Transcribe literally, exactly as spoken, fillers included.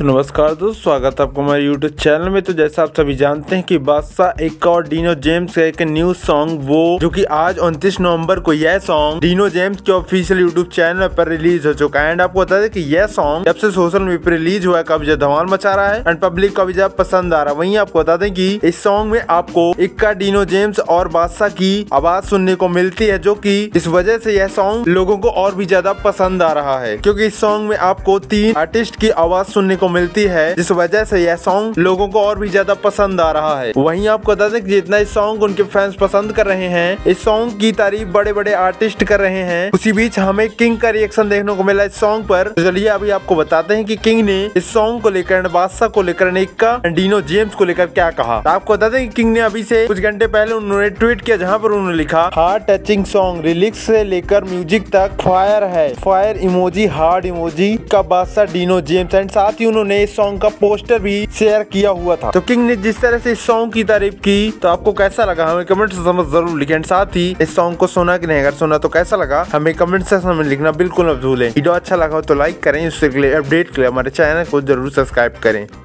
तो नमस्कार दोस्तों, स्वागत है आपको हमारे यूट्यूब चैनल में। तो जैसा आप सभी जानते हैं कि बादशाह एक और डीनो जेम्स का एक न्यू सॉन्ग वो जो कि आज उनतीस नवंबर को यह सॉन्ग डीनो जेम्स के ऑफिशियल यूट्यूब चैनल पर रिलीज हो चुका है। एंड आपको बता दें कि यह सॉन्ग जब से सोशल मीडिया पर रिलीज हुआ है काफी धमाल मचा रहा है एंड पब्लिक का भी ज्यादा पसंद आ रहा है। वहीं आपको बता दें कि इस सॉन्ग में आपको इक्का, डीनो जेम्स और बादशाह की आवाज सुनने को मिलती है, जो की इस वजह से यह सॉन्ग लोगों को और भी ज्यादा पसंद आ रहा है, क्योंकि इस सॉन्ग में आपको तीन आर्टिस्ट की आवाज सुनने को मिलती है, जिस वजह से यह सॉन्ग लोगों को और भी ज्यादा पसंद आ रहा है। वहीं आपको बता दें कि जितना इस सॉन्ग उनके फैंस पसंद कर रहे हैं, इस सॉन्ग की तारीफ बड़े बड़े आर्टिस्ट कर रहे हैं। उसी बीच हमें किंग का रिएक्शन देखने को मिला इस सॉन्ग पर। तो चलिए अभी आपको बताते हैं कि किंग ने इस सॉन्ग को लेकर, बादशाह को लेकर, इक्का, डीनो जेम्स को लेकर क्या कहा। तो आपको बता दें कि किंग ने अभी से कुछ घंटे पहले उन्होंने ट्वीट किया, जहाँ पर उन्होंने लिखा हार्ट टचिंग सॉन्ग, लिरिक्स से लेकर म्यूजिक तक फायर है, फायर इमोजी, हार्ड इमोजी का बादशाह डीनो जेम्स। एंड साथ ही उन्होंने इस सॉन्ग का पोस्टर भी शेयर किया हुआ था। तो किंग ने जिस तरह से इस सॉन्ग की तारीफ की, तो आपको कैसा लगा हमें कमेंट से समझ जरूर लिखें। साथ ही इस सॉन्ग को सुना कि नहीं, अगर सुना तो कैसा लगा हमें कमेंट सेक्शन में लिखना बिल्कुल न भूलें। वीडियो अच्छा लगा हो तो लाइक करें, उससे अपडेट के लिए हमारे चैनल को जरूर सब्सक्राइब करें।